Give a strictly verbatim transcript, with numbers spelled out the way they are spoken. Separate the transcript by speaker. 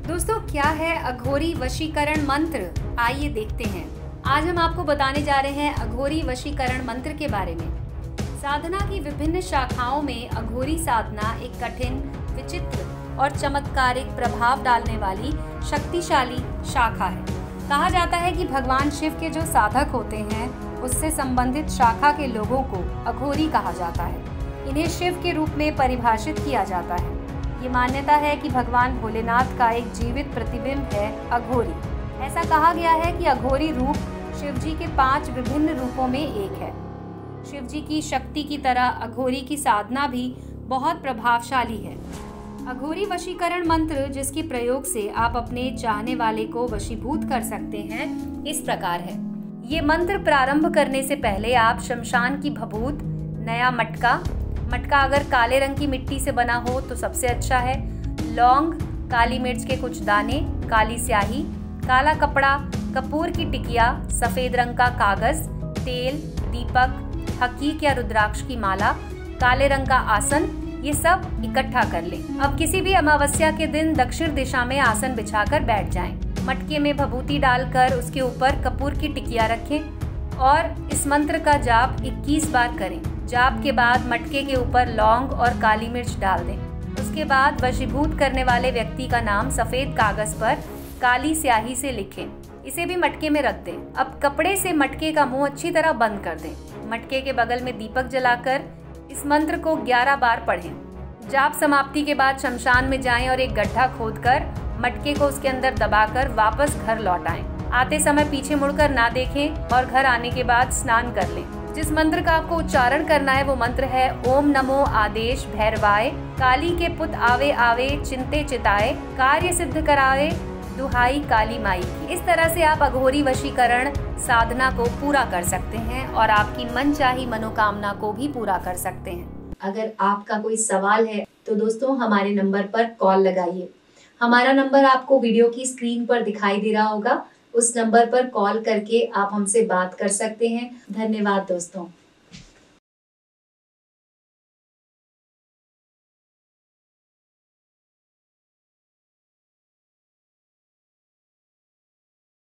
Speaker 1: दोस्तों, क्या है अघोरी वशीकरण मंत्र? आइए देखते हैं। आज हम आपको बताने जा रहे हैं अघोरी वशीकरण मंत्र के बारे में। साधना की विभिन्न शाखाओं में अघोरी साधना एक कठिन, विचित्र और चमत्कारिक प्रभाव डालने वाली शक्तिशाली शाखा है। कहा जाता है कि भगवान शिव के जो साधक होते हैं उससे संबंधित शाखा के लोगों को अघोरी कहा जाता है। इन्हें शिव के रूप में परिभाषित किया जाता है। ये मान्यता है कि भगवान भोलेनाथ का एक जीवित प्रतिबिंब है अघोरी। ऐसा कहा गया है कि अघोरी रूप शिवजी के पांच विभिन्न रूपों में एक है। शिवजी की शक्ति की तरह अघोरी की साधना भी बहुत प्रभावशाली है। अघोरी वशीकरण मंत्र, जिसके प्रयोग से आप अपने चाहने वाले को वशीभूत कर सकते हैं, इस प्रकार है। ये मंत्र प्रारंभ करने से पहले आप शमशान की भभूत, नया मटका मटका अगर काले रंग की मिट्टी से बना हो तो सबसे अच्छा है, लौंग, काली मिर्च के कुछ दाने, काली स्याही, काला कपड़ा, कपूर की टिकिया, सफेद रंग का कागज, तेल, दीपक, हकीक या रुद्राक्ष की माला, काले रंग का आसन, ये सब इकट्ठा कर लें। अब किसी भी अमावस्या के दिन दक्षिण दिशा में आसन बिछाकर बैठ जाएं। मटके में भभूति डालकर उसके ऊपर कपूर की टिकिया रखें और इस मंत्र का जाप इक्कीस बार करें। जाप के बाद मटके के ऊपर लौंग और काली मिर्च डाल दें। उसके बाद वशीभूत करने वाले व्यक्ति का नाम सफेद कागज पर काली स्याही से लिखें। इसे भी मटके में रख दें। अब कपड़े से मटके का मुंह अच्छी तरह बंद कर दें। मटके के बगल में दीपक जलाकर इस मंत्र को ग्यारह बार पढ़ें। जाप समाप्ति के बाद शमशान में जाएं और एक गड्ढा खोदकर मटके को उसके अंदर दबाकर वापस घर लौट आएं। आते समय पीछे मुड़कर ना देखें और घर आने के बाद स्नान कर लें। जिस मंत्र का आपको उच्चारण करना है वो मंत्र है ओम नमो आदेश भैरवाय, काली के पुत आवे आवे चिंते चिताए, कार्य सिद्ध कराए दुहाई काली माई की। इस तरह से आप अघोरी वशीकरण साधना को पूरा कर सकते हैं और आपकी मनचाही मनोकामना को भी पूरा कर सकते हैं।
Speaker 2: अगर आपका कोई सवाल है तो दोस्तों हमारे नंबर पर कॉल लगाइए। हमारा नंबर आपको वीडियो की स्क्रीन पर दिखाई दे रहा होगा। उस नंबर पर कॉल करके आप हमसे बात कर सकते हैं। धन्यवाद दोस्तों।